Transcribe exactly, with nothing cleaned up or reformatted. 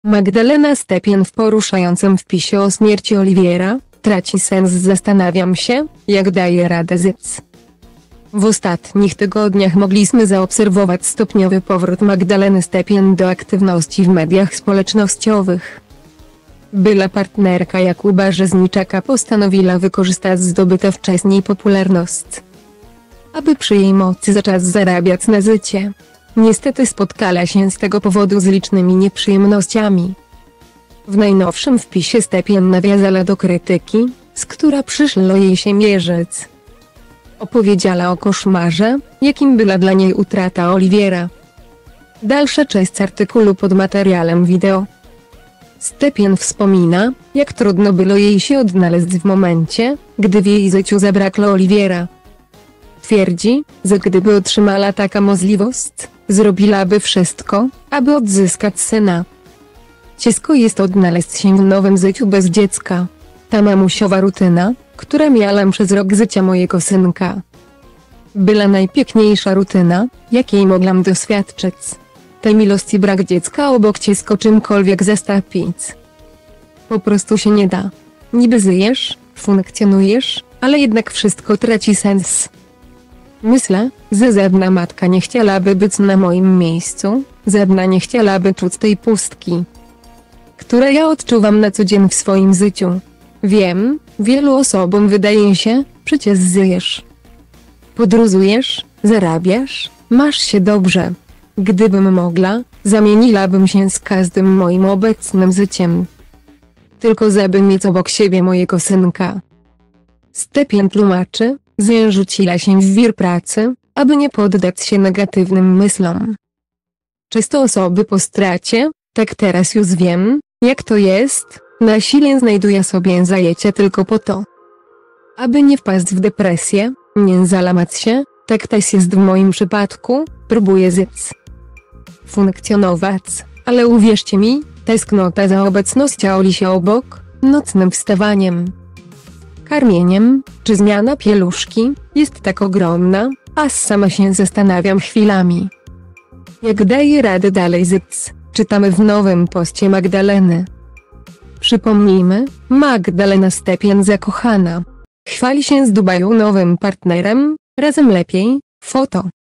Magdalena Stepien w poruszającym wpisie o śmierci Oliwiera, traci sens. Zastanawiam się, jak daje radę zyc. W ostatnich tygodniach mogliśmy zaobserwować stopniowy powrót Magdaleny Stepien do aktywności w mediach społecznościowych. Była partnerka Jakuba Rzezniczaka postanowiła wykorzystać zdobytą wcześniej popularność, aby przy jej mocy zacząć zarabiać na życie. Niestety spotkała się z tego powodu z licznymi nieprzyjemnościami. W najnowszym wpisie Stepien nawiązała do krytyki, z która przyszło jej się mierzyć. Opowiedziała o koszmarze, jakim była dla niej utrata Oliwiera. Dalsza część artykułu pod materiałem wideo. Stepien wspomina, jak trudno było jej się odnaleźć w momencie, gdy w jej życiu zabrakło Oliwiera. Twierdzi, że gdyby otrzymała taką możliwość, zrobiłaby wszystko, aby odzyskać syna. Ciężko jest odnaleźć się w nowym życiu bez dziecka. Ta mamusiowa rutyna, która miałam przez rok życia mojego synka, była najpiękniejsza rutyna, jakiej mogłam doświadczyć. Tej miłości brak dziecka obok ciężko czymkolwiek zastąpić. Po prostu się nie da. Niby żyjesz, funkcjonujesz, ale jednak wszystko traci sens. Myślę, że żadna matka nie chciałaby być na moim miejscu, żadna nie chciałaby czuć tej pustki, którą ja odczuwam na co dzień w swoim życiu. Wiem, wielu osobom wydaje się, przecież żyjesz, podróżujesz, zarabiasz, masz się dobrze. Gdybym mogła, zamieniłabym się z każdym moim obecnym życiem, tylko żeby mieć obok siebie mojego synka. Stepien tłumaczy, że rzuciła się w wir pracy, aby nie poddać się negatywnym myślom. Często osoby po stracie, tak teraz już wiem, jak to jest, na siłę znajduje sobie zajęcie tylko po to, aby nie wpaść w depresję, nie załamać się. Tak też jest w moim przypadku, próbuję żyć, funkcjonować, ale uwierzcie mi, tęsknota za obecnością Oli się obok, nocnym wstawaniem, karmieniem, czy zmiana pieluszki, jest tak ogromna, a sama się zastanawiam chwilami, jak daje radę dalej żyć. Czytamy w nowym poście Magdaleny. Przypomnijmy, Magdalena Stepien zakochana. Chwali się z Dubaju nowym partnerem, razem lepiej, foto.